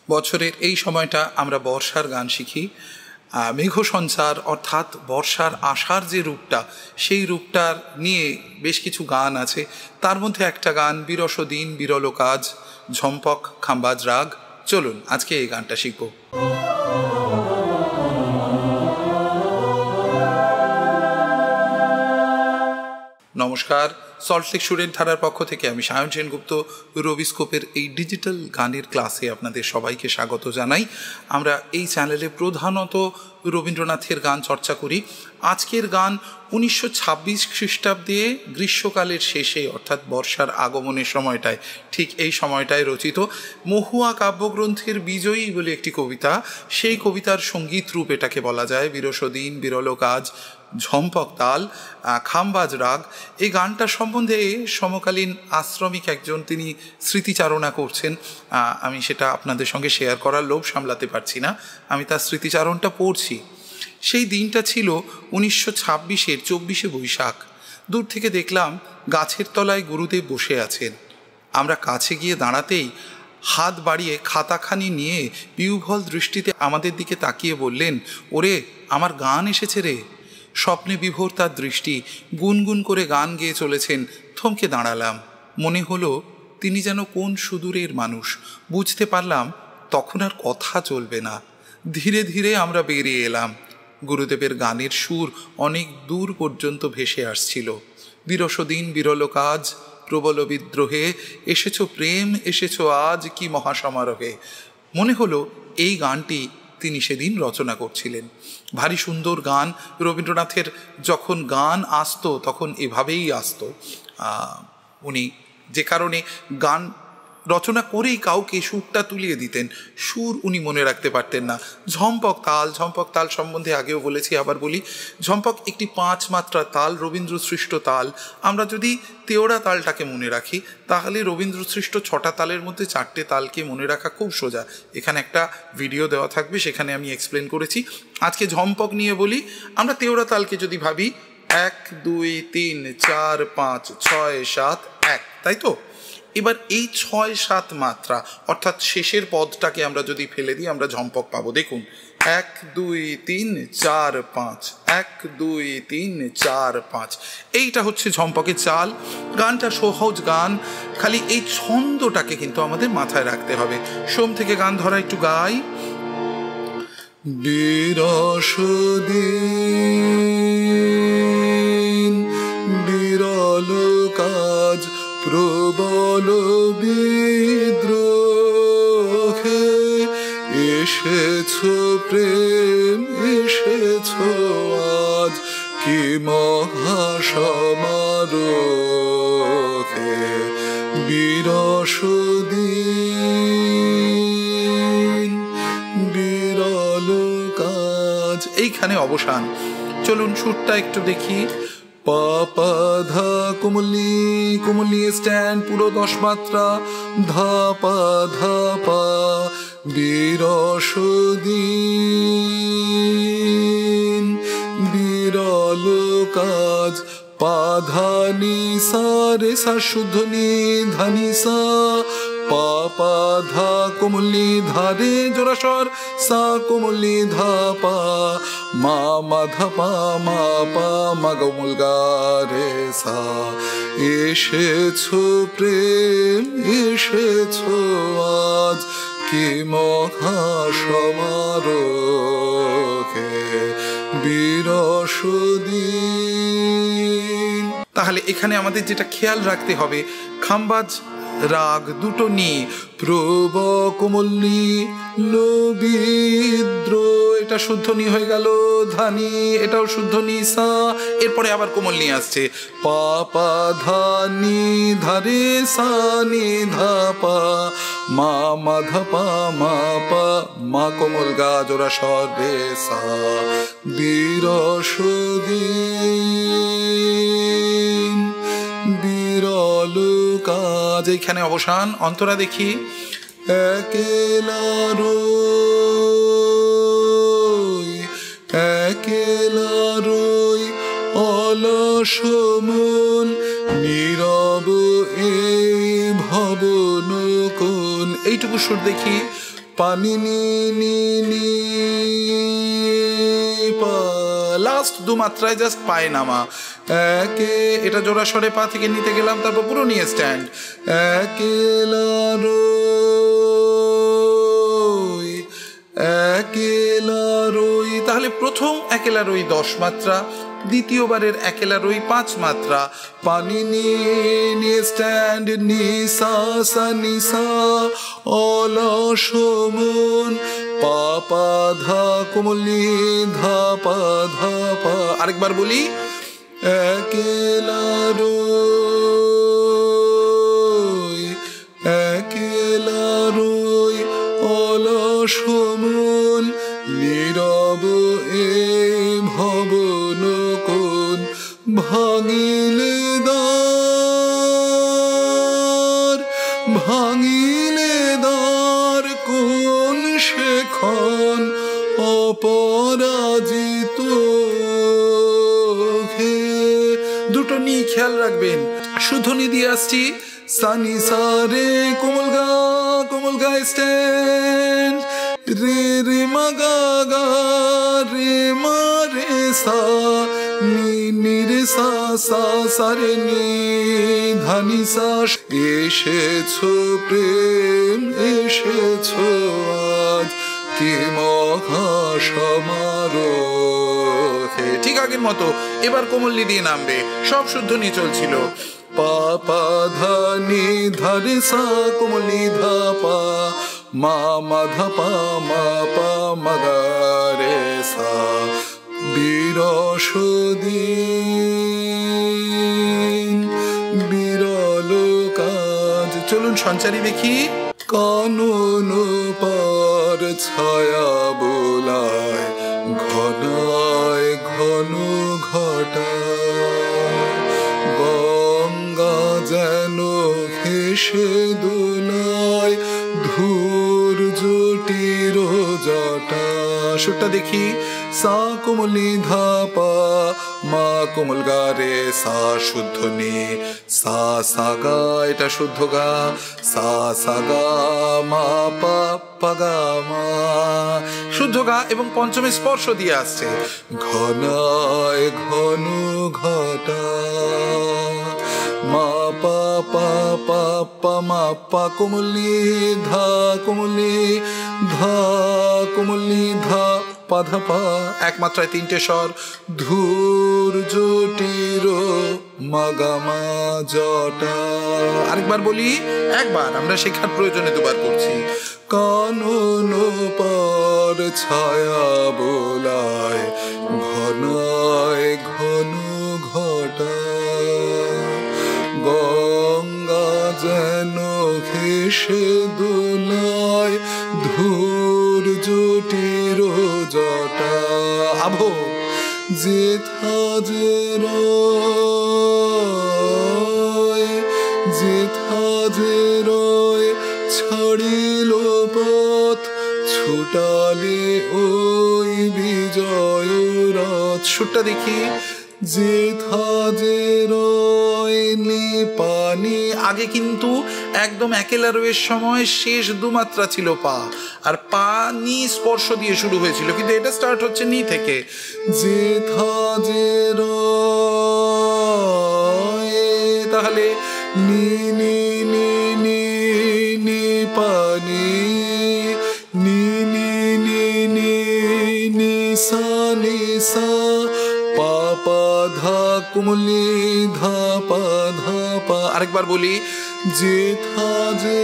বছরের এই সময়টা আমরা বর্ষার গান শিখি। মেঘ সঞ্চার অর্থাৎ বর্ষার আসার যে রূপটা, সেই রূপটার নিয়ে বেশ কিছু গান আছে। তার মধ্যে একটা গান বিরস দিন বিরল কাজ, ঝম্পক খাম্বাজ রাগ। চলুন আজকে এই গানটা শিখব। নমস্কার, সল্টলেক সুরের ধারার পক্ষ থেকে আমি সায়ন সেনগুপ্ত রবিস্কোপের এই ডিজিটাল গানের ক্লাসে আপনাদের সবাইকে স্বাগত জানাই। আমরা এই চ্যানেলে প্রধানত রবীন্দ্রনাথের গান চর্চা করি। আজকের গান 1926 খ্রিস্টাব্দে গ্রীষ্মকালের শেষে অর্থাৎ বর্ষার আগমনের সময়টায়, ঠিক এই সময়টায় রচিত মহুয়া কাব্যগ্রন্থের বিজয়ী বলে একটি কবিতা, সেই কবিতার সঙ্গীত রূপ এটাকে বলা যায়। বিরস দিন বিরল কাজ, ঝম্পক তাল, খাম্বাজ রাগ। এই গানটার সম্বন্ধে সমকালীন আশ্রমিক একজন তিনি স্মৃতিচারণা করছেন। আমি সেটা আপনাদের সঙ্গে শেয়ার করার লোভ সামলাতে পারছি না, আমি তার স্মৃতিচারণটা পড়ছি। সেই দিনটা ছিল 1926-এর 24শে বৈশাখ। দূর থেকে দেখলাম গাছের তলায় গুরুদেব বসে আছেন। আমরা কাছে গিয়ে দাঁড়াতেই হাত বাড়িয়ে খাতাখানি নিয়ে বিহ্বল দৃষ্টিতে আমাদের দিকে তাকিয়ে বললেন, ওরে আমার গান এসেছে রে। স্বপ্নে বিভোর তার দৃষ্টি, গুনগুন করে গান গেয়ে চলেছেন। থমকে দাঁড়ালাম, মনে হলো তিনি যেন কোন সুদূরের মানুষ। বুঝতে পারলাম তখন আর কথা চলবে না। ধীরে ধীরে আমরা বেরিয়ে এলাম। গুরুদেবের গানের সুর অনেক দূর পর্যন্ত ভেসে আসছিল। বিরস দিন বিরল কাজ, প্রবল বিদ্রোহে, এসেছ প্রেম এসেছ আজ কি মহাসমারোহে। মনে হলো এই গানটি তিনি সেদিন রচনা করছিলেন। ভারী সুন্দর গান। রবীন্দ্রনাথের যখন গান আসতো তখন এভাবেই আসতো। উনি যে কারণে গান রচনা করেই কাউকে সুরটা তুলিয়ে দিতেন, সুর উনি মনে রাখতে পারতেন না। ঝম্পক তাল সম্বন্ধে আগেও বলেছি, আবার বলি। ঝম্পক একটি 5 মাত্রার তাল, রবীন্দ্র সৃষ্ট তাল। আমরা যদি তেওড়া তালটাকে মনে রাখি তাহলে রবীন্দ্র সৃষ্ট 6টা তালের মধ্যে 4টে তালকে মনে রাখা খুব সোজা। এখানে একটা ভিডিও দেওয়া থাকবে, সেখানে আমি এক্সপ্লেন করেছি। আজকে ঝম্পক নিয়ে বলি। আমরা তেওড়া তালকে যদি ভাবি 1 2 3 4 5 6 7 1, তাই তো? এবার এই 6-7 মাত্রা অর্থাৎ শেষের পদটাকে আমরা যদি ফেলে দিই আমরা ঝম্পক পাবো। দেখুন 1 2 3 4 5, 1 2 3 4 5। এইটা হচ্ছে ঝম্পকের চাল। গানটা সহজ গান, খালি এই ছন্দটাকে কিন্তু আমাদের মাথায় রাখতে হবে। সোম থেকে গান ধরা একটু গাই। বিরস দিন বিরল কাজ, প্রবল বিদ্রোহে, এসেছ প্রেম এসেছ আজ কি মহাসমারোহে। বিরস দিন বিরল কাজ, এইখানে অবসান। চলুন সুরটা একটু দেখি। পা পা ধা কোমলি, কোমলি স্ট্যান্ড পুরো 10 মাত্রা, ধা পা ধা পা। বিরস দিন বিরল কাজ, পা ধা নি সা রে সা শুদ্ধ নি ধা নি সা, পা পা ধা কোমলি ধা রে জোড়া স্বর, সা কোমলি ধা পা, মা মা ধা পা মা পা মা গমুল গা রে সা। এসেছ প্রেম এসেছ আজ কি মহাসমারোহে। বিরস দিন। তাহলে এখানে আমাদের যেটা খেয়াল রাখতে হবে, খাম্বাজ রাগ দুটো নিয়ে প্রব কোমল্লি লবিদ্র, এটা শুদ্ধ নি হয়ে গেল। ধানি এটাও শুদ্ধ নি সা, এরপরে আবার কোমল্লি আসছে। পা পা ধা নি ধারে সা নি ধা পা, মা মা ধা পা মা পা মা কোমল গা জোড়া স্বর রে সা। বিরস দিন বিরল কাজ, এইখানে অবসান। অন্তরা দেখি। একেলা রই একেলা রই অলস মন, নীরব এই ভবন কোন। এইটুকু সুর দেখি। পানি নি নি নি পা, লাস্ট দু মাত্রায় জাস্ট পায়ে নামা। একে, এটা জোড়া স্বরে পা থেকে নিতে গেলাম, তারপর পুরো নিয়ে স্ট্যান্ড। একেলা রই, একেলা রই। তাহলে প্রথম একেলা রই 10 মাত্রা, দ্বিতীয়বারের একেলা রই 5 মাত্রা। পানি নিয়ে স্ট্যান্ড, নি সা সা নি সা, অলস মন, পা পা ধা কোমলি ধা পা ধা পা। আরেকবার বলি, একেলা রই, একেলা রই, অলস মন, নীরব এ ভবন কোন, ভাঙিলে দ্বার, ভাঙিলে দ্বার কোন সেখন, অপরাজিত ঘে। দুটো নি খেয়াল রাখবেন। শুদ্ধনি দিয়ে আসছি, সানি সা রে কোমল গা স্ট্যান্ড, রে রে মা গা গা, রে মা রে সা, নি নি রে সা সা, সা রে নি ধানি সা। এসেছো প্রেম, এসেছো আজ, কি মহা সমারোহে। ঠিক আগের মতো এবার কোমল্লি দিয়ে নামবে, সব শুদ্ধ নিয়ে চলছিল। পা পা ধা নি ধা রে সা কোমলি ধা পা, মা মা ধা পা মা পা মা গা রে সা। বিরস দিন, বিরল কাজ। চলুন সঞ্চারী দেখি। কানন পার ছায়া বোলায়, ঘনায় ঘন ঘটা, গঙ্গা যেন ঘেসে দোলায়, ধূর জটির জটা। সুরটা দেখি, সা কোমলি ধা পা, মা কোমল গা রে সা শুদ্ধ নি, সা সা গা এটা শুদ্ধ গা, সা সা গা মা পা পা গা মা শুদ্ধ গা, এবং পঞ্চমে স্পর্শ দিয়ে আসছে। ঘনায় ঘন ঘটা, মা পা পা পা পা মা পা কোমলি ধা কোমলি ধা কোমলি ধা পা ধা পা। এক মাত্রায় 3টে স্বর, ধূর জটির মাগামা জটা। আরেকবার বলি, একবার, আমরা শেখার প্রয়োজনে দুবার করছি। কানন পার ছায়া বোলায়, ঘনায় ঘন ঘটা, গঙ্গা যেন ঘেসে দোলায়, ধূর জটির জটা। আভো, যেথা যে রয়, যেথা যে রয়, ছাড়িল পথ, ছুটালে ওই বিজয় রথ। সুরটা দেখি, যেথা যে রয় নি পানি। আগে কিন্তু একদম একেলা রয়ের সময় শেষ 2 মাত্রা ছিল পা, আর পা নি স্পর্শ দিয়ে শুরু হয়েছিল, কিন্তু এটা স্টার্ট হচ্ছে নি থেকে। যেথা যে রয়, তাহলে নি নি নি নি নি পানি, নি নি নি নি নি সা নি সা, পা পা ধা কুমলি ধা পা ধা পা। আরেকবার বলি, যেথা যে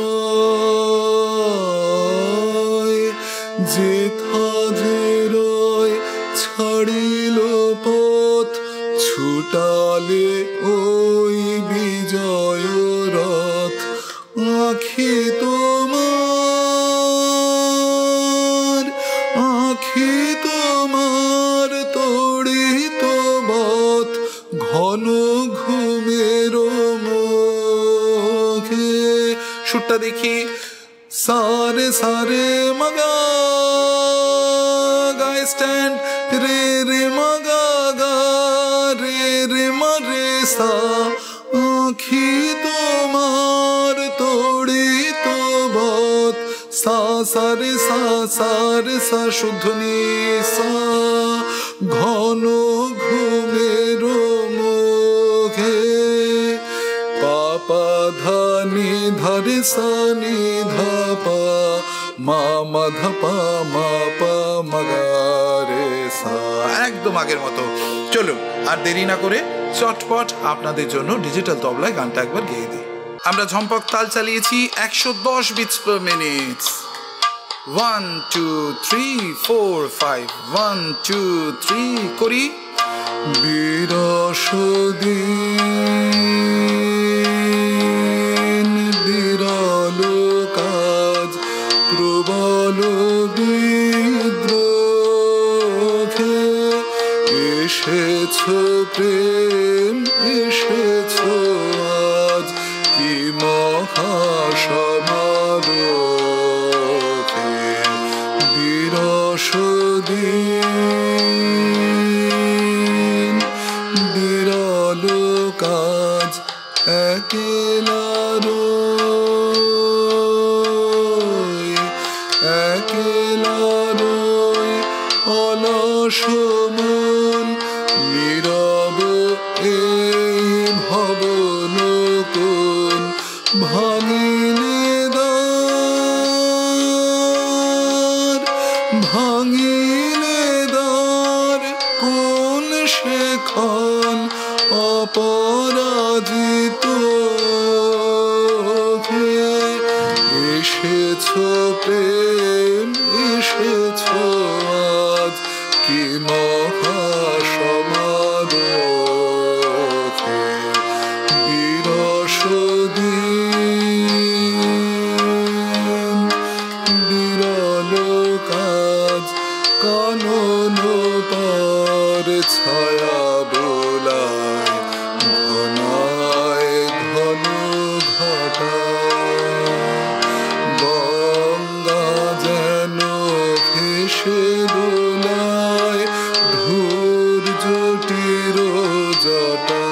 রয়, যেথা যে রয়, ছাড়িল পথ, ছুটালে ওই বিজয় রথ। আখি তোমার, আখি তোমার তড়িত বত, ঘন ঘুমের মুখে। সুরটা দেখি, সারে সারে মগা গা স্ট্যান্ড, রে রে মগা গা, রে রে মা রে সা। আখি তোমার তড়িত বত, সা সারে সা শুদ্ধ নি সা ঘন ঘুমের মুখে পাপা ধানি ধারে সা নি ধা পা মা মা ধা পা মা পা মাগারে সা। একদম আগের মতো। চলুন আর দেরি না করে চটপট আপনাদের জন্য ডিজিটাল তবলায় গানটা একবার গেয়ে দিই। আমরা ঝম্পক তাল চালিয়েছি 110 বিটস পার মিনিট। 1 2 3 4 5 1 2 3 করি। বিরসদিন বিরল কাজ প্রবল বিদ্রোহে এসেছ প্রেম এসেছ আজ কি মহাসমারোহে। বিরসদিন বিরল কাজ একলা রই অলস মন নীরব এই ভবন কোন ভাঙিলে দ্বার কোন সেখান অপরাজিত এসেছ প্রেম এসেছ আজ কি মহাসমারোহে। বিরসদিন বিরল কাজ কানন পার ছায়া বোলায় ঘনায় ঘন ঘটা গঙ্গা যেন ভেসে দোলায় ধূর্যটির জটা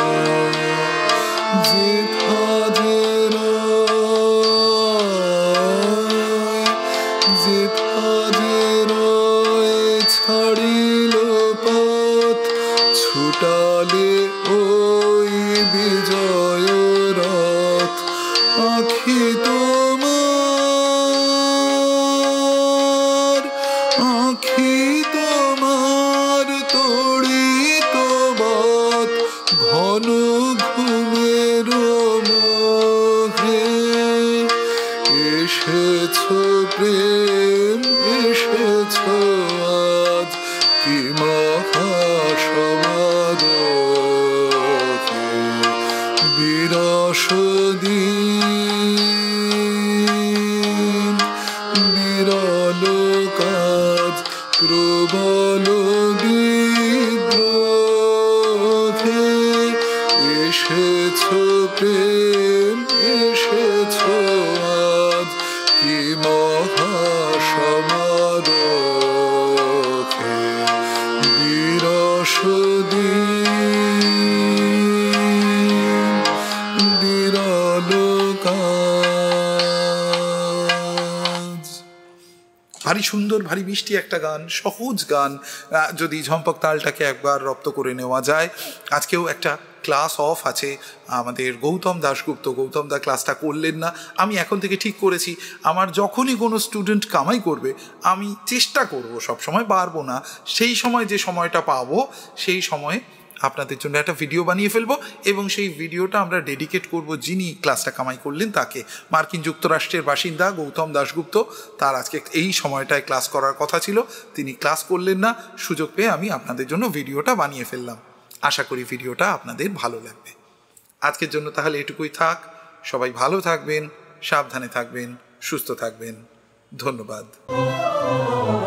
যেথা যে রয় ছাড়িল পথ ছুটালে ওই বিজয় রথ আখি তোমার তড়িত বাত ঘন ঘুমের মোহে এসেছ প্রেম এসেছ আজ কি মহাসমারোহে। বিরসদিন বিরল কাজ প্রবল বিদ্রোহে এসেছ প্রেম এসেছ আজ কি মহাসমারোহে। বিরসদিন বিরল কাজ। ভারী সুন্দর ভারী মিষ্টি একটা গান, সহজ গান, যদি ঝম্পক তালটাকে একবার রপ্ত করে নেওয়া যায়। আজকেও একটা ক্লাস অফ আছে আমাদের গৌতম দাশগুপ্ত। গৌতম দা ক্লাসটা করলেন না। আমি এখন থেকে ঠিক করেছি আমার যখনই কোনো স্টুডেন্ট কামাই করবে আমি চেষ্টা করব, সবসময় পারবো না, সেই সময় যে সময়টা পাবো সেই সময়ে আপনাদের জন্য একটা ভিডিও বানিয়ে ফেলবো এবং সেই ভিডিওটা আমরা ডেডিকেট করব যিনি ক্লাসটা কামাই করলেন তাকে। মার্কিন যুক্তরাষ্ট্রের বাসিন্দা গৌতম দাশগুপ্ত, তার আজকে এই সময়টায় ক্লাস করার কথা ছিল, তিনি ক্লাস করলেন না। সুযোগ পেয়ে আমি আপনাদের জন্য ভিডিওটা বানিয়ে ফেললাম। আশা করি ভিডিওটা আপনাদের ভালো লাগবে। আজকের জন্য তাহলে এটুকুই থাক। সবাই ভালো থাকবেন, সাবধানে থাকবেন, সুস্থ থাকবেন। ধন্যবাদ।